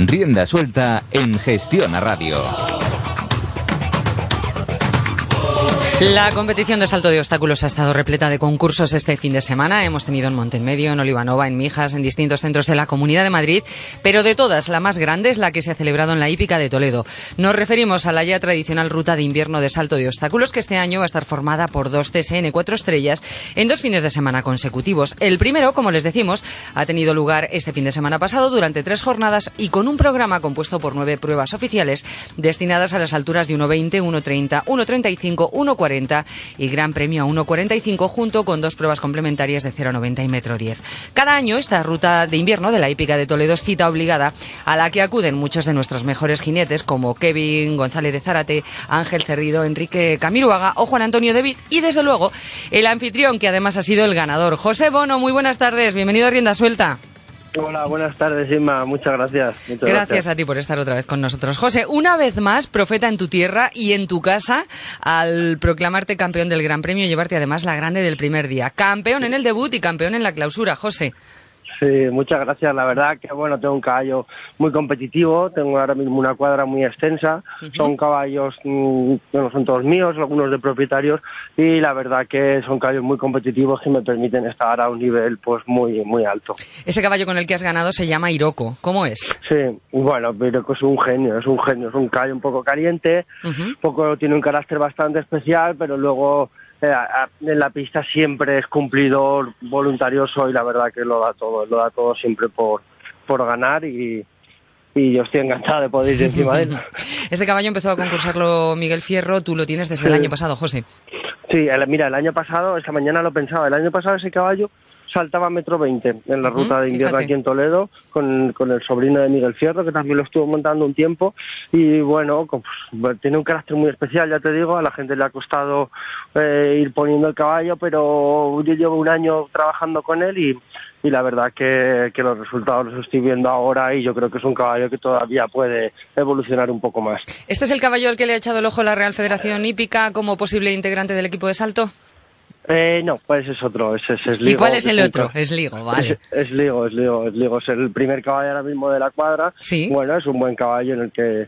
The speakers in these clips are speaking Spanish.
Rienda suelta en Gestiona Radio. La competición de salto de obstáculos ha estado repleta de concursos este fin de semana. Hemos tenido en Montemedio, en Olivanova, en Mijas, en distintos centros de la Comunidad de Madrid, pero de todas, la más grande es la que se ha celebrado en la hípica de Toledo. Nos referimos a la ya tradicional ruta de invierno de salto de obstáculos, que este año va a estar formada por 2 TSN 4 estrellas en 2 fines de semana consecutivos. El primero, como les decimos, ha tenido lugar este fin de semana pasado durante 3 jornadas y con un programa compuesto por 9 pruebas oficiales destinadas a las alturas de 1,20, 1,30, 1,35, 1,40 y Gran Premio a 1,45 junto con 2 pruebas complementarias de 0,90 y 1,10 m. Cada año esta ruta de invierno de la hípica de Toledo es cita obligada a la que acuden muchos de nuestros mejores jinetes como Kevin González de Zárate, Ángel Cerrido, Enrique Camiruaga o Juan Antonio de Vitt y desde luego el anfitrión que además ha sido el ganador. José Bono, muy buenas tardes, bienvenido a Rienda Suelta. Hola, buenas tardes, Inma. Muchas gracias. Gracias a ti por estar otra vez con nosotros. José, una vez más, profeta en tu tierra y en tu casa al proclamarte campeón del Gran Premio y llevarte además la grande del primer día. Campeón en el debut y campeón en la clausura, José. Sí, muchas gracias. La verdad que, bueno, tengo un caballo muy competitivo, tengo ahora mismo una cuadra muy extensa, son caballos, bueno, son todos míos, algunos de propietarios, y la verdad que son caballos muy competitivos que me permiten estar a un nivel pues muy muy alto. Ese caballo con el que has ganado se llama Iroko, ¿cómo es? Sí, bueno, Iroko es un genio, es un caballo un poco caliente, tiene un carácter bastante especial, pero luego en la pista siempre es cumplidor, voluntarioso y la verdad que lo da todo siempre por ganar y yo estoy encantado de poder ir encima de él. Este caballo empezó a concursarlo Miguel Fierro, tú lo tienes desde el año pasado, José. Sí, mira, el año pasado, esta mañana lo pensaba, el año pasado ese caballo saltaba 1,20 m en la ruta de invierno aquí en Toledo con el sobrino de Miguel Fierro, que también lo estuvo montando un tiempo y bueno, pues, tiene un carácter muy especial, ya te digo, a la gente le ha costado ir poniendo el caballo, pero yo llevo un año trabajando con él y la verdad que los resultados los estoy viendo ahora y yo creo que es un caballo que todavía puede evolucionar un poco más. ¿Este es el caballo al que le ha echado el ojo la Real Federación Hípica como posible integrante del equipo de salto? No, pues es otro, ese es Ligo. ¿Y cuál es el otro? Es Ligo, vale. Es Ligo, es el primer caballo ahora mismo de la cuadra. Sí. Bueno, es un buen caballo en el que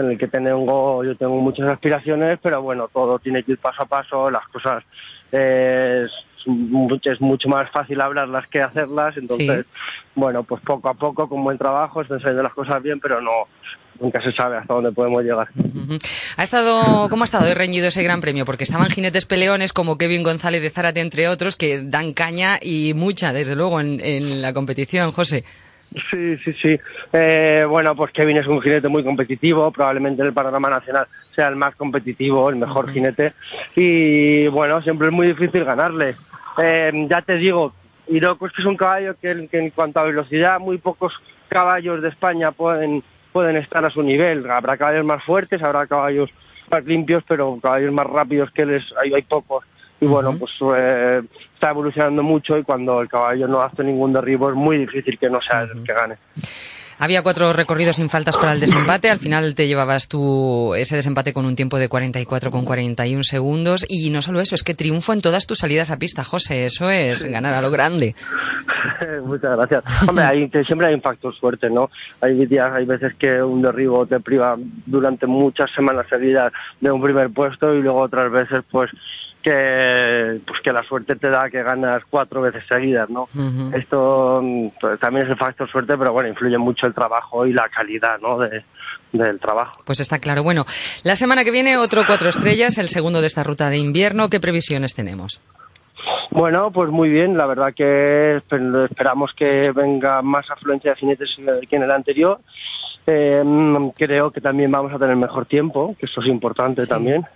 yo tengo muchas aspiraciones, pero bueno, todo tiene que ir paso a paso, las cosas es mucho más fácil hablarlas que hacerlas, entonces, bueno, pues poco a poco, con buen trabajo, están saliendo las cosas bien, pero nunca se sabe hasta dónde podemos llegar. ¿Cómo ha estado de reñido ese Gran Premio? Porque estaban jinetes peleones como Kevin González de Zárate, entre otros, que dan caña y mucha, desde luego, en la competición, José. Sí. Bueno, pues Kevin es un jinete muy competitivo, probablemente en el panorama nacional sea el más competitivo, el mejor jinete, y bueno, siempre es muy difícil ganarle. Ya te digo, Iroko es que es un caballo que en cuanto a velocidad, muy pocos caballos de España pueden estar a su nivel. Habrá caballos más fuertes, habrá caballos más limpios, pero caballos más rápidos que él hay pocos. Y bueno, pues está evolucionando mucho y cuando el caballo no hace ningún derribo es muy difícil que no sea el que gane. Había 4 recorridos sin faltas para el desempate. Al final te llevabas tú ese desempate con un tiempo de 44,41 segundos. Y no solo eso, es que triunfo en todas tus salidas a pista, José. Eso es ganar a lo grande. Muchas gracias. Hombre, siempre hay un factor suerte, ¿no? Hay veces que un derribo te priva durante muchas semanas seguidas de un primer puesto y luego otras veces, pues que la suerte te da que ganas 4 veces seguidas, ¿no? Esto pues, también es el factor suerte, pero bueno, influye mucho el trabajo y la calidad, ¿no? del trabajo. Pues está claro. Bueno, la semana que viene otro 4 estrellas, el segundo de esta ruta de invierno. ¿Qué previsiones tenemos? Bueno, pues muy bien. La verdad que esperamos que venga más afluencia de jinetes que en el anterior. Creo que también vamos a tener mejor tiempo, que eso es importante también.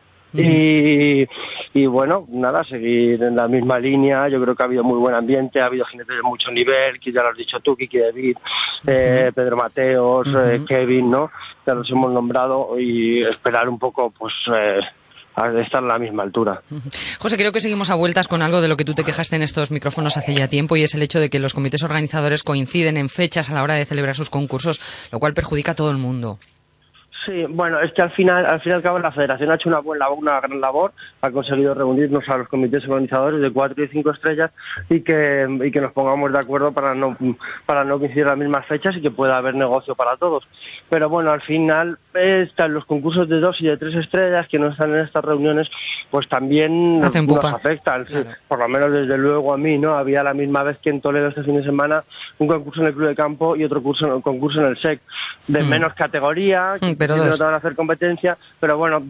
Y bueno, nada, seguir en la misma línea. Yo creo que ha habido muy buen ambiente, ha habido jinetes de mucho nivel, que ya lo has dicho tú, Kiki David, Pedro Mateos, Kevin, ¿no? Ya los hemos nombrado y esperar un poco, pues, a estar a la misma altura. José, creo que seguimos a vueltas con algo de lo que tú te quejaste en estos micrófonos hace ya tiempo, y es el hecho de que los comités organizadores coinciden en fechas a la hora de celebrar sus concursos, lo cual perjudica a todo el mundo. Sí, bueno, es que al fin y al cabo la Federación ha hecho una gran labor, ha conseguido reunirnos a los comités organizadores de 4 y 5 estrellas y que nos pongamos de acuerdo para no coincidir las mismas fechas y que pueda haber negocio para todos. Pero bueno, al final están los concursos de 2 y de 3 estrellas que no están en estas reuniones, pues también nos afectan. Claro. Sí, por lo menos desde luego a mí, ¿no? Había la misma vez que en Toledo este fin de semana un concurso en el Club de Campo y otro concurso en el SEC de menos categoría, que no te van a hacer competencia, pero bueno,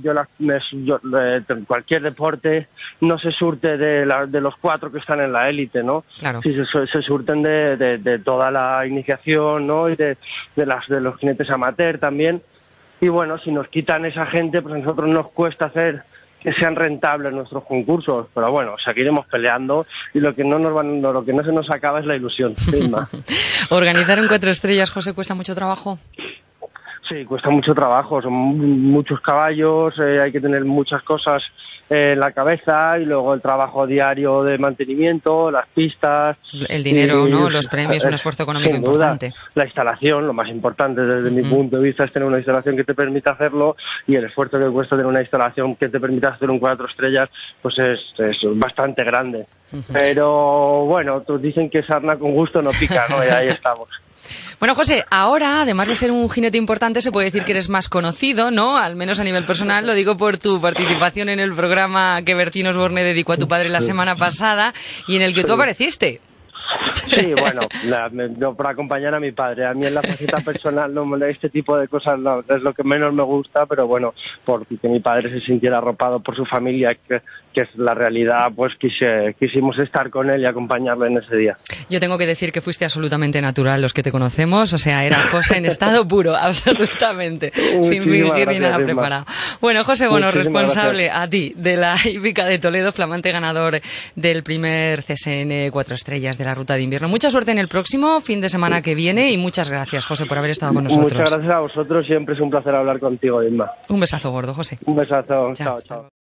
cualquier deporte no se surte de los 4 que están en la élite, ¿no? Claro. Sí, se surten de toda la iniciación, ¿no? Y de los jinetes amateur también. Y bueno, si nos quitan esa gente, pues a nosotros nos cuesta hacer que sean rentables nuestros concursos, pero bueno, seguiremos peleando y lo que no se nos acaba es la ilusión. ¿Organizar un 4 estrellas, José, cuesta mucho trabajo? Sí, cuesta mucho trabajo, son muchos caballos, hay que tener muchas cosas en la cabeza y luego el trabajo diario de mantenimiento, las pistas. El dinero, ¿no? Los premios, un esfuerzo económico importante. La instalación, lo más importante desde mi punto de vista es tener una instalación que te permita hacerlo y el esfuerzo que cuesta tener una instalación que te permita hacer un 4 estrellas pues es bastante grande. Pero bueno, dicen que sarna con gusto no pica, ¿no? Y ahí estamos. Bueno, José, ahora, además de ser un jinete importante, se puede decir que eres más conocido, ¿no? Al menos a nivel personal, lo digo por tu participación en el programa que Bertín Osborne dedicó a tu padre la semana pasada y en el que tú apareciste. Sí, bueno, para acompañar a mi padre. A mí en la faceta personal este tipo de cosas no, es lo que menos me gusta, pero bueno, porque mi padre se sintiera arropado por su familia, que es la realidad, pues quisimos estar con él y acompañarlo en ese día. Yo tengo que decir que fuiste absolutamente natural los que te conocemos, o sea, era José en estado puro, absolutamente, sin fingir ni nada preparado. Bueno, José Bono, responsable a ti de la hípica de Toledo, flamante ganador del primer CSN 4 estrellas de la ruta de invierno. Mucha suerte en el próximo fin de semana que viene y muchas gracias, José, por haber estado con nosotros. Muchas gracias a vosotros, siempre es un placer hablar contigo, Inma. Un besazo gordo, José. Un besazo, chao.